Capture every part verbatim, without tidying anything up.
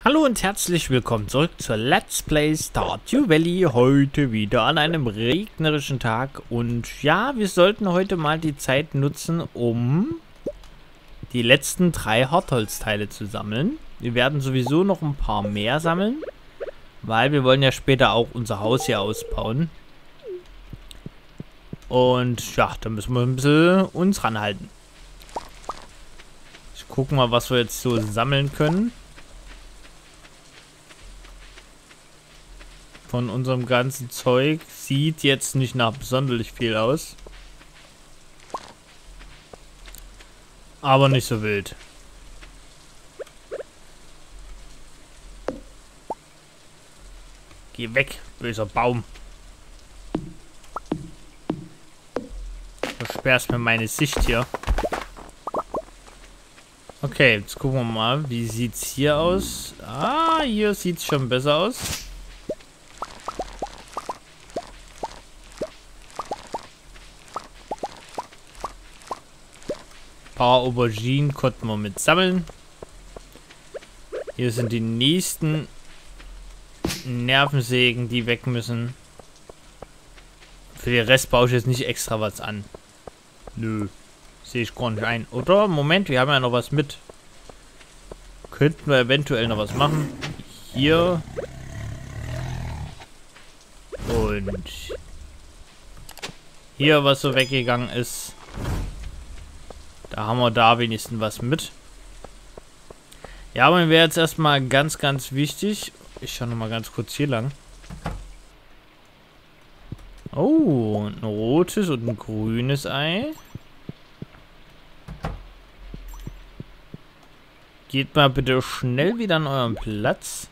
Hallo und herzlich willkommen zurück zur Let's Play Stardew Valley. Heute wieder an einem regnerischen Tag. Und ja, wir sollten heute mal die Zeit nutzen, um die letzten drei Hartholzteile zu sammeln. Wir werden sowieso noch ein paar mehr sammeln, weil wir wollen ja später auch unser Haus hier ausbauen. Und ja, da müssen wir ein bisschen uns ranhalten. Ich gucke mal, was wir jetzt so sammeln können. Von unserem ganzen Zeug sieht jetzt nicht nach besonders viel aus. Aber nicht so wild. Geh weg, böser Baum. Du sperrst mir meine Sicht hier. Okay, jetzt gucken wir mal, wie sieht's hier aus? Ah, hier sieht's schon besser aus. Ein paar Auberginen konnten wir mit sammeln. Hier sind die nächsten Nervensägen, die weg müssen. Für den Rest baue ich jetzt nicht extra was an. Nö. Sehe ich gar nicht ein. Oder? Moment, wir haben ja noch was mit. Könnten wir eventuell noch was machen. Hier. Und hier, was so weggegangen ist. Da haben wir da wenigstens was mit. Ja, aber mir wäre jetzt erstmal ganz, ganz wichtig. Ich schaue nochmal ganz kurz hier lang. Oh, ein rotes und ein grünes Ei. Geht mal bitte schnell wieder an euren Platz.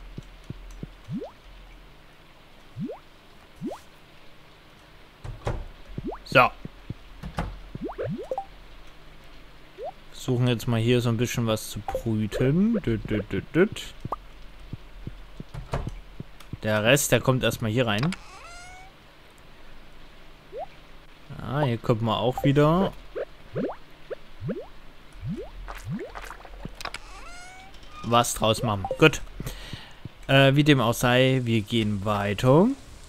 So. Versuchen jetzt mal hier so ein bisschen was zu brüten. Der Rest, der kommt erstmal hier rein. Ah, hier kommt man auch wieder. Was draus machen. Gut. Äh, wie dem auch sei, wir gehen weiter.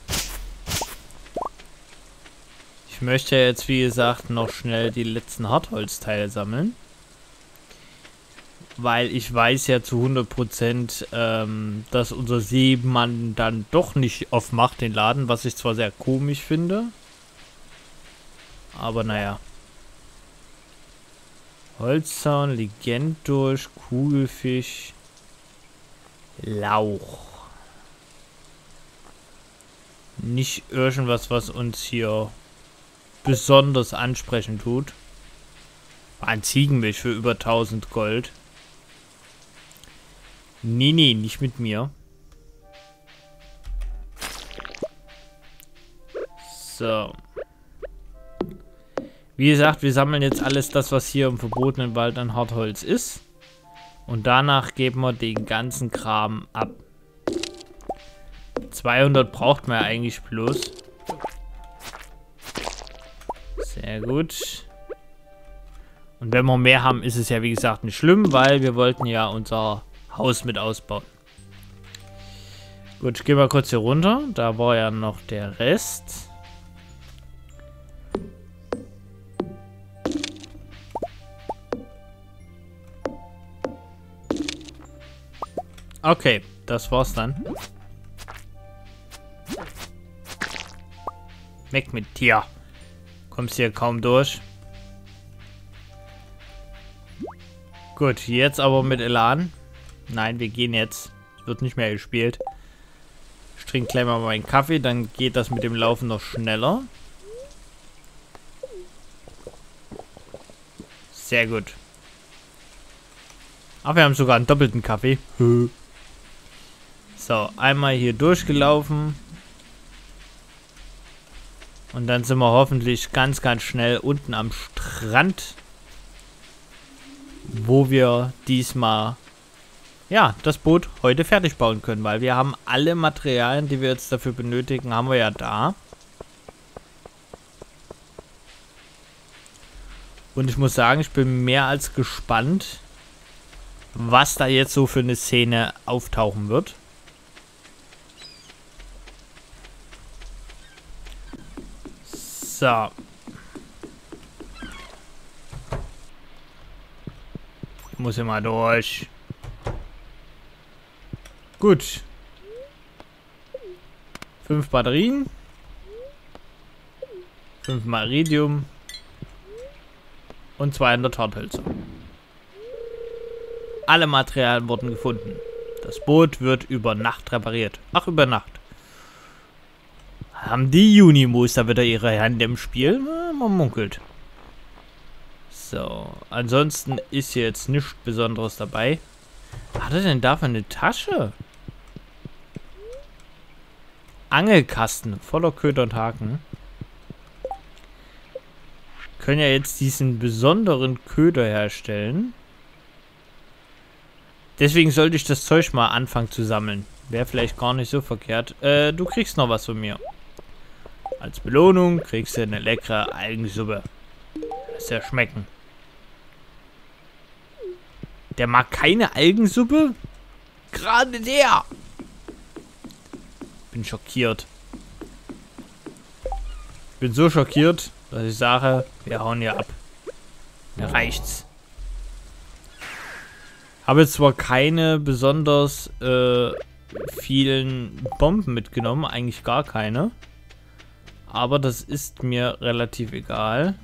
Ich möchte jetzt, wie gesagt, noch schnell die letzten Hartholzteile sammeln. Weil ich weiß ja zu hundert Prozent, ähm, dass unser Seemann dann doch nicht aufmacht, den Laden, was ich zwar sehr komisch finde. Aber naja. Holzzaun, Legend durch, Kugelfisch, Lauch. Nicht irgendwas, was uns hier besonders ansprechen tut. Ein Ziegenmilch für über tausend Gold. Nee, nee, nicht mit mir. So. Wie gesagt, wir sammeln jetzt alles das, was hier im verbotenen Wald an Hartholz ist. Und danach geben wir den ganzen Kram ab. zweihundert braucht man ja eigentlich bloß. Sehr gut. Und wenn wir mehr haben, ist es ja wie gesagt nicht schlimm, weil wir wollten ja unser Haus mit ausbauen. Gut, ich gehe mal kurz hier runter. Da war ja noch der Rest. Okay, das war's dann. Weg mit dir. Kommst hier kaum durch. Gut, jetzt aber mit Elan. Nein, wir gehen jetzt. Es wird nicht mehr gespielt. Ich trinke gleich mal meinen Kaffee, dann geht das mit dem Laufen noch schneller. Sehr gut. Ach, wir haben sogar einen doppelten Kaffee. So, einmal hier durchgelaufen. Und dann sind wir hoffentlich ganz, ganz schnell unten am Strand. Wo wir diesmal, ja, das Boot heute fertig bauen können. Weil wir haben alle Materialien, die wir jetzt dafür benötigen, haben wir ja da. Und ich muss sagen, ich bin mehr als gespannt, was da jetzt so für eine Szene auftauchen wird. So. Muss ich mal durch. Gut. Fünf Batterien. Fünf Iridium. Und zweihundert Harthölzer. Alle Materialien wurden gefunden. Das Boot wird über Nacht repariert. Ach, über Nacht. Haben die Junimos da wieder ihre Hand im Spiel? Na, man munkelt. So, ansonsten ist hier jetzt nichts Besonderes dabei. Hat er denn dafür eine Tasche? Angelkasten voller Köder und Haken. Können ja jetzt diesen besonderen Köder herstellen. Deswegen sollte ich das Zeug mal anfangen zu sammeln. Wäre vielleicht gar nicht so verkehrt. Äh, du kriegst noch was von mir. Als Belohnung kriegst du eine leckere Algensuppe. Lass ja schmecken. Der mag keine Algensuppe? Gerade der! Bin schockiert. Bin so schockiert, dass ich sage, wir hauen hier ab. Mir reicht's. Habe jetzt zwar keine besonders äh, vielen Bomben mitgenommen, eigentlich gar keine. Aber das ist mir relativ egal.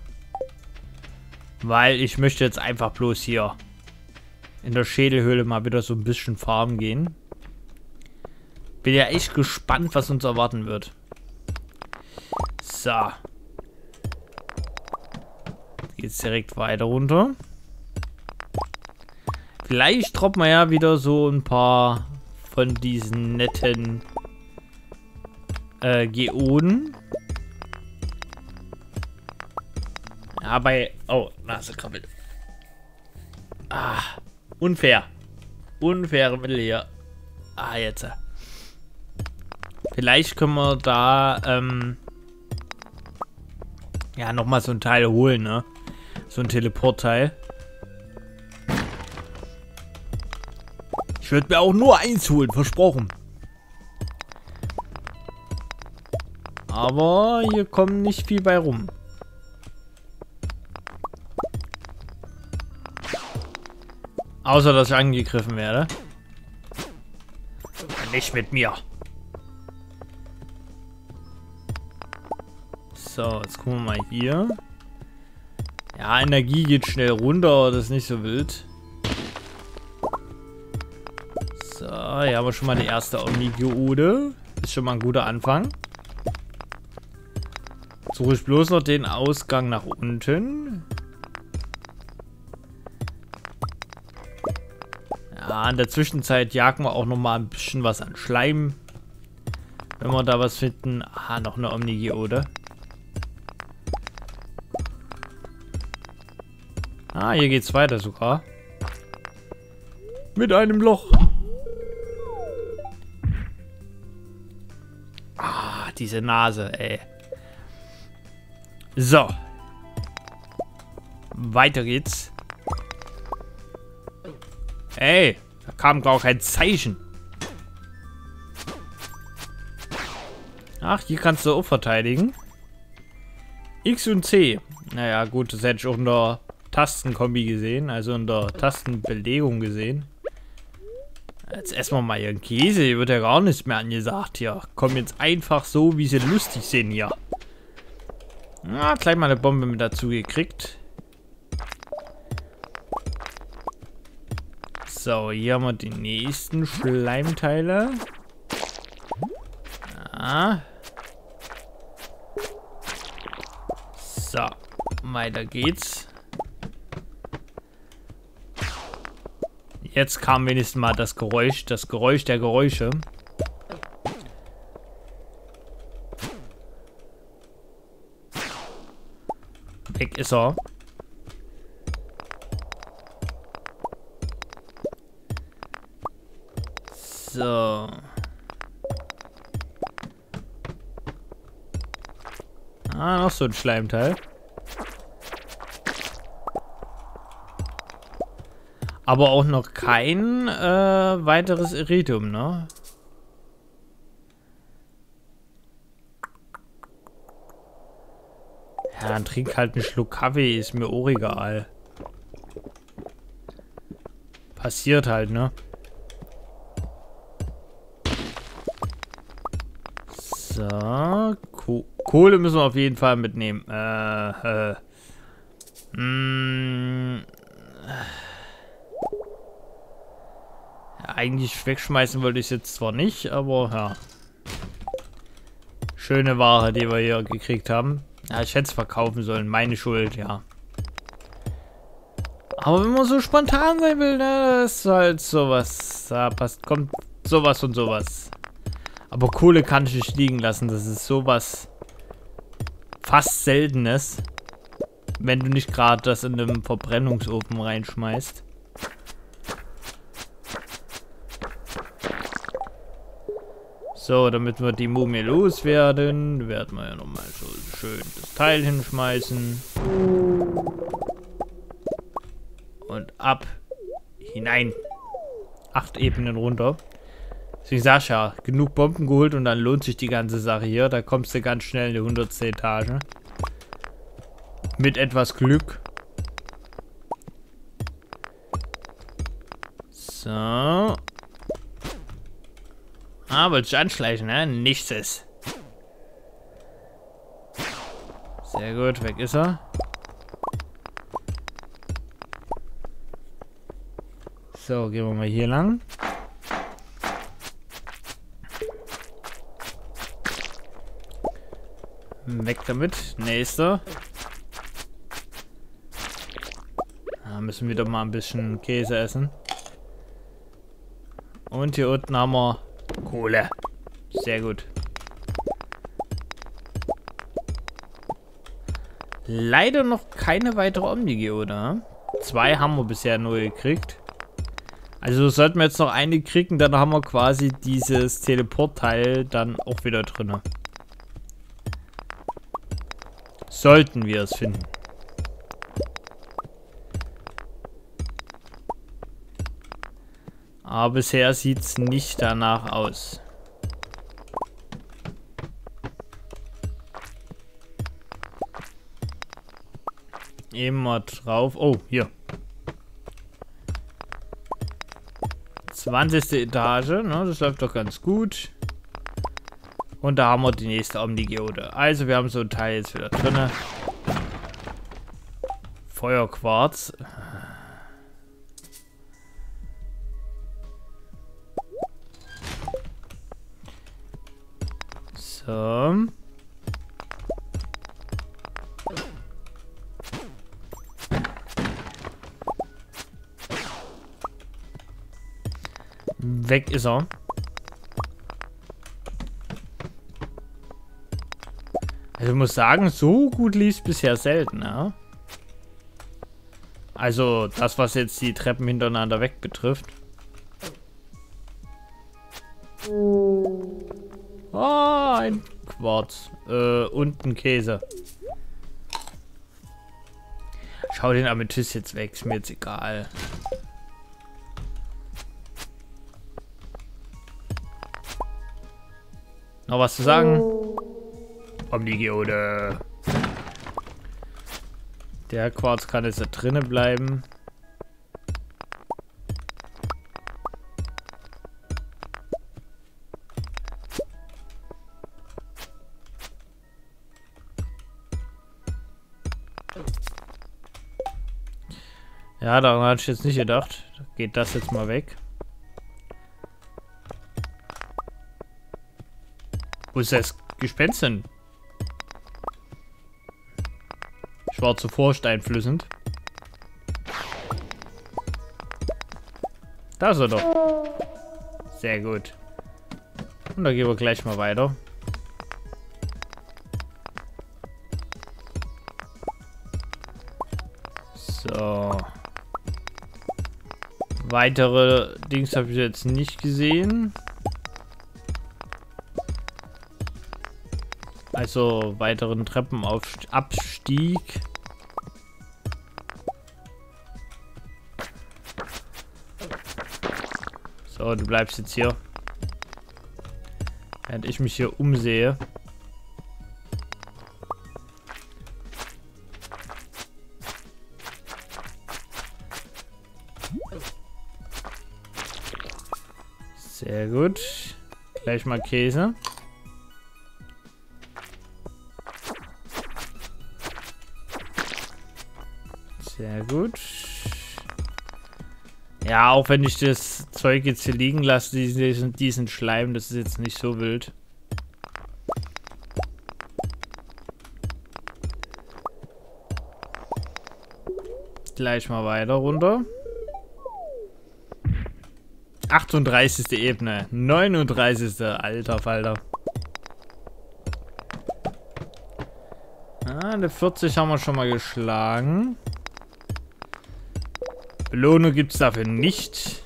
Weil ich möchte jetzt einfach bloß hier in der Schädelhöhle mal wieder so ein bisschen farmen gehen. Bin ja echt gespannt, was uns erwarten wird. So. Geht's direkt weiter runter. Vielleicht droppen wir ja wieder so ein paar von diesen netten äh, Geoden. Ja, bei... Oh, Nase krabbelt. Ah, unfair. Unfaire Mittel hier. Ah, jetzt. Vielleicht können wir da, ähm... ja, nochmal so ein Teil holen, ne? So ein Teleportteil. Ich würde mir auch nur eins holen, versprochen. Aber hier kommt nicht viel bei rum. Außer, dass ich angegriffen werde. Nicht mit mir. So, jetzt gucken wir mal hier. Ja, Energie geht schnell runter, aber das ist nicht so wild. So, hier haben wir schon mal die erste Omni-Geode. Ist schon mal ein guter Anfang. Suche ich bloß noch den Ausgang nach unten. Ja, in der Zwischenzeit jagen wir auch noch mal ein bisschen was an Schleim. Wenn wir da was finden. Ah, noch eine Omni-Geode. Ah, hier geht's weiter sogar. Mit einem Loch. Ah, diese Nase, ey. So. Weiter geht's. Ey, da kam gar kein Zeichen. Ach, hier kannst du auch verteidigen. X und C. Naja, gut, das hätte ich auch in der Tastenkombi gesehen, also in der Tastenbelegung gesehen. Jetzt essen wir mal ihren Käse, hier wird ja gar nichts mehr angesagt hier. Kommen jetzt einfach so, wie sie lustig sind hier. Na, gleich mal eine Bombe mit dazu gekriegt. So, hier haben wir die nächsten Schleimteile. Ja. So, weiter geht's. Jetzt kam wenigstens mal das Geräusch, das Geräusch der Geräusche. Weg ist er. So. Ah, noch so ein Schleimteil. Aber auch noch kein äh, weiteres Iridium, ne? Ja, dann trink halt einen Schluck Kaffee, ist mir auch egal. Passiert halt, ne? So, Ko Kohle müssen wir auf jeden Fall mitnehmen. Äh, äh. Mh, ja, eigentlich wegschmeißen wollte ich es jetzt zwar nicht, aber ja. Schöne Ware, die wir hier gekriegt haben. Ja, ich hätte es verkaufen sollen. Meine Schuld, ja. Aber wenn man so spontan sein will, ne, das ist halt sowas. Da passt, kommt sowas und sowas. Aber Kohle kann ich nicht liegen lassen. Das ist sowas fast Seltenes. Wenn du nicht gerade das in einem Verbrennungsofen reinschmeißt. So, damit wir die Mumie loswerden, werden wir ja nochmal so schön das Teil hinschmeißen. Und ab. Hinein. Acht Ebenen runter. Deswegen sag ich ja, genug Bomben geholt und dann lohnt sich die ganze Sache hier. Da kommst du ganz schnell in die hundertste Etage. Mit etwas Glück. So. Ah, wollte ich anschleichen, ne? Nichts ist. Sehr gut, weg ist er. So, gehen wir mal hier lang. Weg damit. Nächster. Da müssen wir wieder mal ein bisschen Käse essen. Und hier unten haben wir Kohle. Sehr gut. Leider noch keine weitere Omnigeode. Zwei haben wir bisher nur gekriegt. Also sollten wir jetzt noch eine kriegen, dann haben wir quasi dieses Teleportteil dann auch wieder drin. Sollten wir es finden. Aber bisher sieht es nicht danach aus. Immer drauf. Oh, hier. zwanzigste Etage, ne? Das läuft doch ganz gut. Und da haben wir die nächste Omnigeode. Also wir haben so ein Teil jetzt wieder drin. Feuerquarz. So. Weg ist er. Also ich muss sagen, so gut lief es bisher selten, ja. Also das, was jetzt die Treppen hintereinander weg betrifft. Ah, ein Quarz. Äh, und ein Käse. Schau den Amethyst jetzt weg, ist mir jetzt egal. Noch was zu sagen? Omnigeode. Der Quarz kann jetzt da drinnen bleiben. Ja, daran hatte ich jetzt nicht gedacht. Geht das jetzt mal weg. Wo ist das Gespenst denn? Schwarze Vorsteinflüssend. Da ist er doch. Sehr gut. Und da gehen wir gleich mal weiter. So. Weitere Dings habe ich jetzt nicht gesehen. Also weiteren Treppenabstieg. So, du bleibst jetzt hier. Während ich mich hier umsehe. Sehr gut. Gleich mal Käse. Sehr gut. Ja, auch wenn ich das Zeug jetzt hier liegen lasse, diesen, diesen Schleim, das ist jetzt nicht so wild. Gleich mal weiter runter. achtunddreißigste Ebene. neununddreißigste Alter Falter. Ah, eine vierzig haben wir schon mal geschlagen. Belohnung gibt es dafür nicht.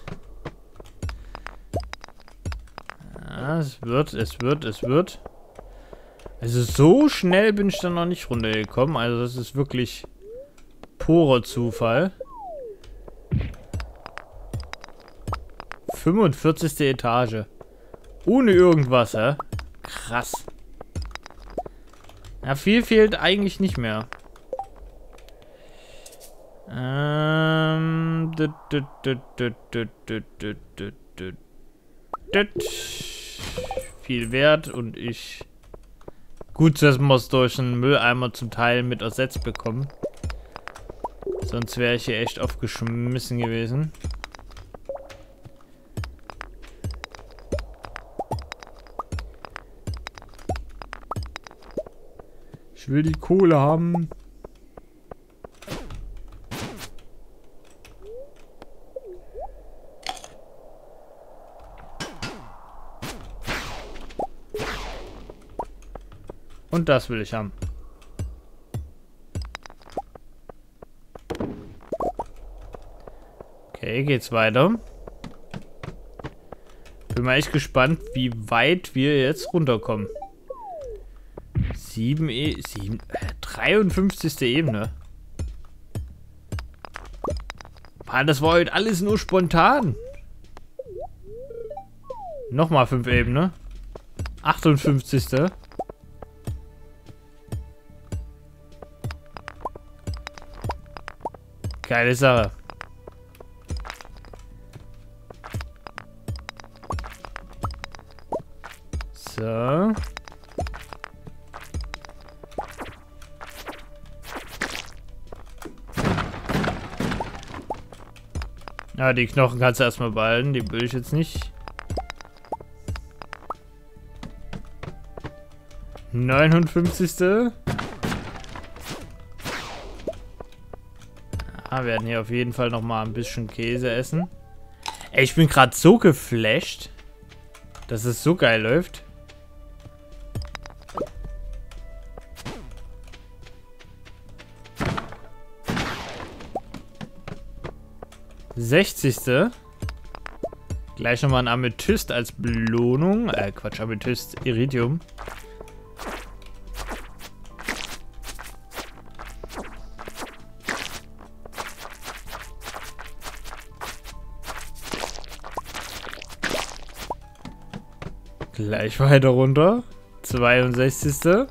Ja, es wird, es wird, es wird. Also so schnell bin ich dann noch nicht runtergekommen. Also das ist wirklich purer Zufall. fünfundvierzigste Etage. Ohne irgendwas, hä? Krass. Ja, viel fehlt eigentlich nicht mehr. Ähm. Dit, dit, dit, dit, dit, dit, dit, dit, dit, dit. Viel wert und ich. Gut, dass wir es durch einen Mülleimer zum Teil mit ersetzt bekommen. Sonst wäre ich hier echt aufgeschmissen gewesen. Ich will die Kohle haben. Und das will ich haben. Okay, geht's weiter. Bin mal echt gespannt, wie weit wir jetzt runterkommen. sieben E... sieben... dreiundfünfzigste Ebene. Mann, das war heute alles nur spontan. Nochmal fünf Ebene. achtundfünfzigste. Geile Sache. So. Ja, die Knochen kannst du erstmal behalten, die will ich jetzt nicht. neunundfünfzigste. Ah, wir werden hier auf jeden Fall noch mal ein bisschen Käse essen. Ey, ich bin gerade so geflasht, dass es so geil läuft. sechzigste. Gleich nochmal ein Amethyst als Belohnung. Äh, Quatsch, Amethyst, Iridium. Gleich weiter runter. zweiundsechzigste.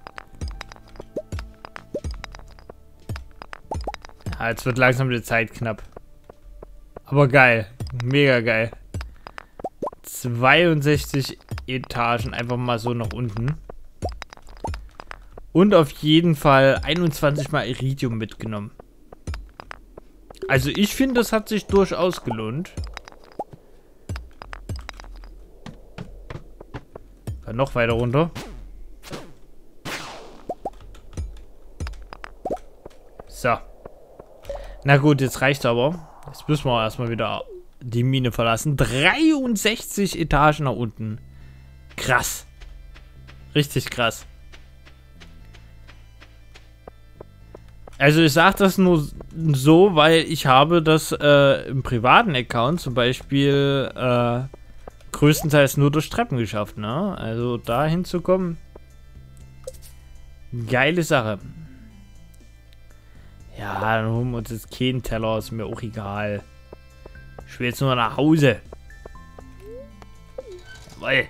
Ja, jetzt wird langsam die Zeit knapp. Aber geil. Mega geil. zweiundsechzig Etagen einfach mal so nach unten. Und auf jeden Fall einundzwanzig Mal Iridium mitgenommen. Also ich finde, das hat sich durchaus gelohnt. Dann noch weiter runter. So. Na gut, jetzt reicht's aber. Jetzt müssen wir erstmal wieder die Mine verlassen. dreiundsechzig Etagen nach unten. Krass. Richtig krass. Also ich sage das nur so, weil ich habe das äh, im privaten Account zum Beispiel äh, größtenteils nur durch Treppen geschafft, ne? Also da hinzukommen. Geile Sache. Ja, dann holen wir uns jetzt keinen Teller, ist mir auch egal. Ich will jetzt nur nach Hause. Jawohl.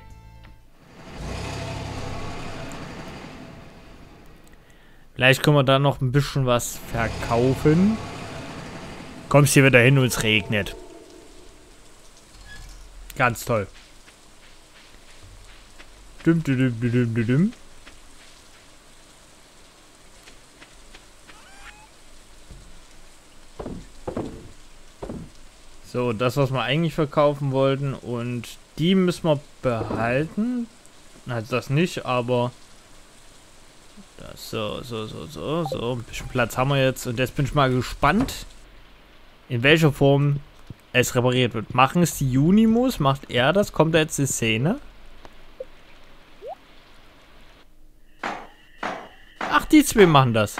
Vielleicht können wir da noch ein bisschen was verkaufen. Kommst hier wieder hin und es regnet. Ganz toll. Düm, düm, düm, düm, düm, düm. So, das, was wir eigentlich verkaufen wollten. Und die müssen wir behalten. Also das nicht, aber... Das, so, so, so, so, so. Ein bisschen Platz haben wir jetzt. Und jetzt bin ich mal gespannt, in welcher Form es repariert wird. Machen es die Junimos? Macht er das? Kommt da jetzt die Szene? Ach, die zwei machen das.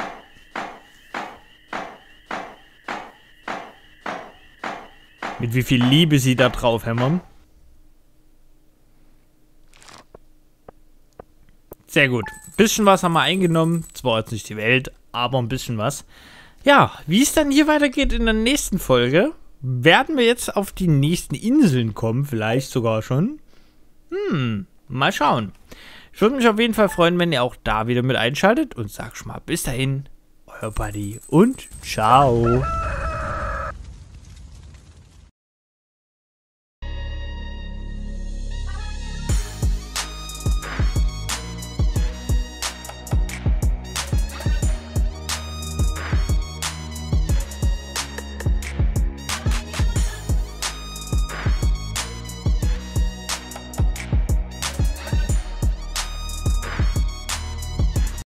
Mit wie viel Liebe sie da drauf hämmern. Sehr gut. Ein bisschen was haben wir eingenommen. Zwar jetzt nicht die Welt, aber ein bisschen was. Ja, wie es dann hier weitergeht in der nächsten Folge, werden wir jetzt auf die nächsten Inseln kommen. Vielleicht sogar schon. Hm, mal schauen. Ich würde mich auf jeden Fall freuen, wenn ihr auch da wieder mit einschaltet. Und sag schon mal bis dahin, euer Buddy und ciao.